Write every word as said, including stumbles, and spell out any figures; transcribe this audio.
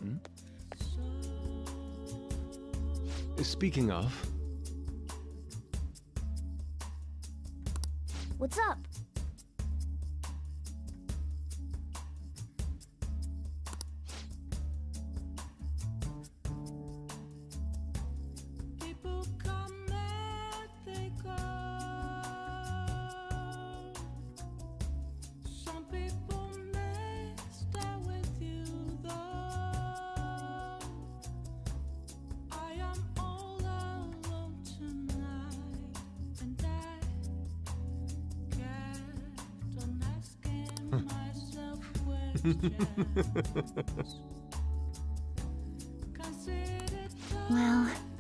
Hmm? Speaking of... What's up? People come and they go. Some people may stay with you though. I am all alone tonight, and I kept on asking myself questions. Consider Well,